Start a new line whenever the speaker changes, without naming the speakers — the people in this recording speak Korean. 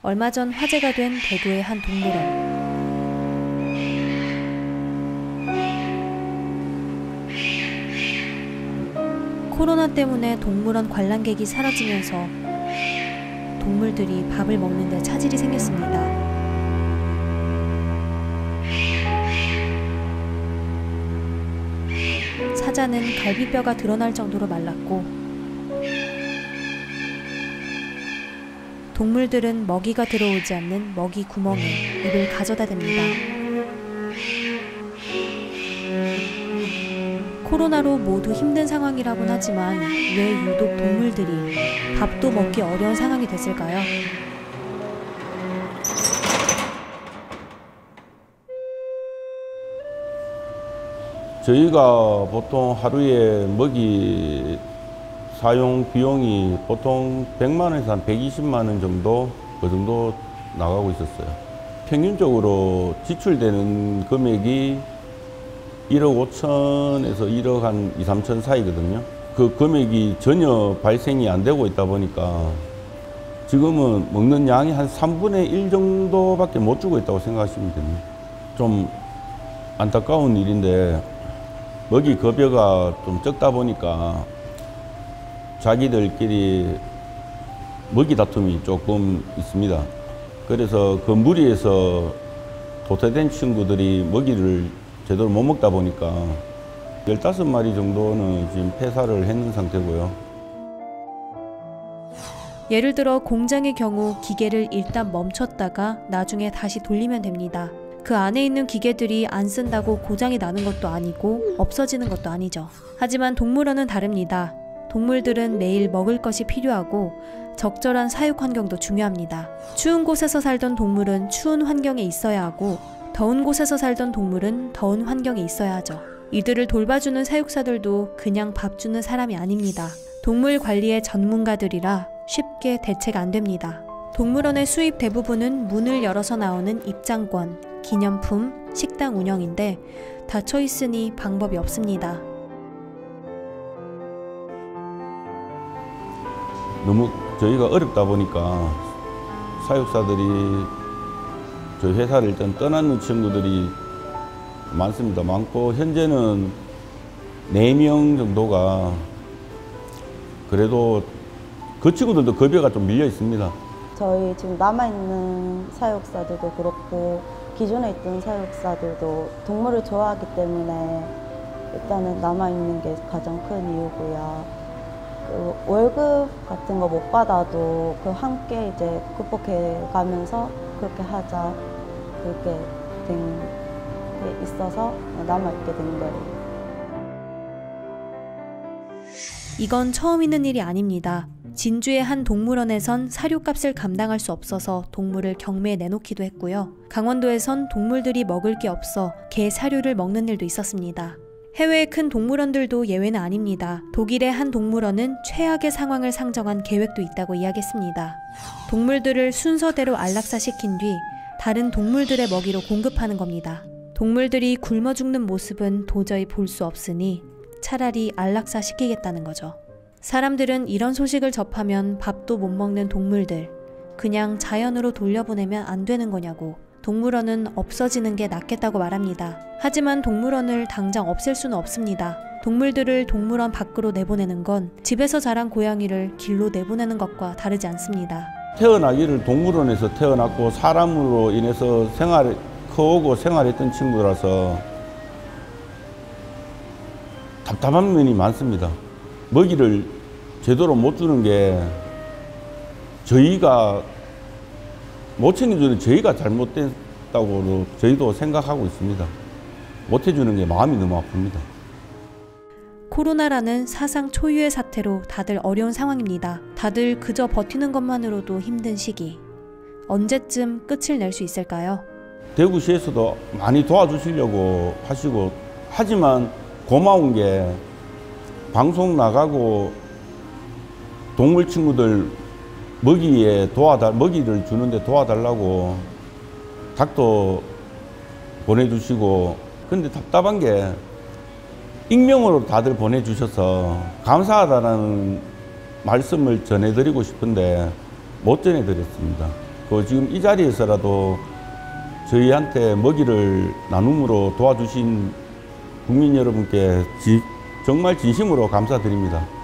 얼마 전 화제가 된 대구의 한 동물원. 코로나 때문에 동물원 관람객이 사라지면서 동물들이 밥을 먹는 데 차질이 생겼습니다. 사자는 갈비뼈가 드러날 정도로 말랐고 동물들은 먹이가 들어오지 않는 먹이 구멍에 입을 가져다 댑니다. 코로나로 모두 힘든 상황이라곤 하지만 왜 유독 동물들이 밥도 먹기 어려운 상황이 됐을까요?
저희가 보통 하루에 먹이 사용 비용이 보통 100만 원에서 한 120만 원 정도 그 정도 나가고 있었어요. 평균적으로 지출되는 금액이 1억 5천에서 1억 한 2, 3천 사이거든요. 그 금액이 전혀 발생이 안 되고 있다 보니까 지금은 먹는 양이 한 3분의 1 정도밖에 못 주고 있다고 생각하시면 됩니다. 좀 안타까운 일인데 먹이 급여가 좀 적다 보니까 자기들끼리 먹이 다툼이 조금 있습니다. 그래서 그 무리해서 도태된 친구들이 먹이를 제대로 못 먹다 보니까 15마리 정도는 지금 폐사를 했는 상태고요.
예를 들어 공장의 경우 기계를 일단 멈췄다가 나중에 다시 돌리면 됩니다. 그 안에 있는 기계들이 안 쓴다고 고장이 나는 것도 아니고 없어지는 것도 아니죠. 하지만 동물원은 다릅니다. 동물들은 매일 먹을 것이 필요하고 적절한 사육 환경도 중요합니다. 추운 곳에서 살던 동물은 추운 환경에 있어야 하고 더운 곳에서 살던 동물은 더운 환경에 있어야 하죠. 이들을 돌봐주는 사육사들도 그냥 밥 주는 사람이 아닙니다. 동물 관리의 전문가들이라 쉽게 대체가 안 됩니다. 동물원의 수입 대부분은 문을 열어서 나오는 입장권, 기념품, 식당 운영인데 닫혀 있으니 방법이 없습니다.
너무 저희가 어렵다 보니까 사육사들이 저희 회사를 일단 떠나는 친구들이 많습니다. 많고 현재는 4명 정도가 그래도 그 친구들도 급여가 좀 밀려 있습니다.
저희 지금 남아있는 사육사들도 그렇고 기존에 있던 사육사들도 동물을 좋아하기 때문에 일단은 남아있는 게 가장 큰 이유고요. 그 월급 같은 거 못 받아도 그 함께 이제 극복해 가면서 그렇게 하자 그렇게 된 게 있어서 남아있게 된 거예요.
이건 처음 있는 일이 아닙니다. 진주의 한 동물원에선 사료값을 감당할 수 없어서 동물을 경매에 내놓기도 했고요. 강원도에선 동물들이 먹을 게 없어 개 사료를 먹는 일도 있었습니다. 해외의 큰 동물원들도 예외는 아닙니다. 독일의 한 동물원은 최악의 상황을 상정한 계획도 있다고 이야기했습니다. 동물들을 순서대로 안락사시킨 뒤 다른 동물들의 먹이로 공급하는 겁니다. 동물들이 굶어 죽는 모습은 도저히 볼 수 없으니 차라리 안락사시키겠다는 거죠. 사람들은 이런 소식을 접하면 밥도 못 먹는 동물들, 그냥 자연으로 돌려보내면 안 되는 거냐고 동물원은 없어지는 게 낫겠다고 말합니다. 하지만 동물원을 당장 없앨 수는 없습니다. 동물들을 동물원 밖으로 내보내는 건 집에서 자란 고양이를 길로 내보내는 것과 다르지 않습니다.
태어나기를 동물원에서 태어났고 사람으로 인해서 커오고 생활했던 친구라서 답답한 면이 많습니다. 먹이를 제대로 못 주는 게 저희가 못 챙겨주는 저희가 잘못됐다고 저희도 생각하고 있습니다. 못 해주는 게 마음이 너무 아픕니다.
코로나라는 사상 초유의 사태로 다들 어려운 상황입니다. 다들 그저 버티는 것만으로도 힘든 시기. 언제쯤 끝을 낼 수 있을까요?
대구시에서도 많이 도와주시려고 하시고 하지만 고마운 게 방송 나가고 동물 친구들 먹이를 주는데 도와달라고 닭도 보내주시고 근데 답답한 게 익명으로 다들 보내주셔서 감사하다는 말씀을 전해드리고 싶은데 못 전해드렸습니다. 그 지금 이 자리에서라도 저희한테 먹이를 나눔으로 도와주신 국민 여러분께 정말 진심으로 감사드립니다.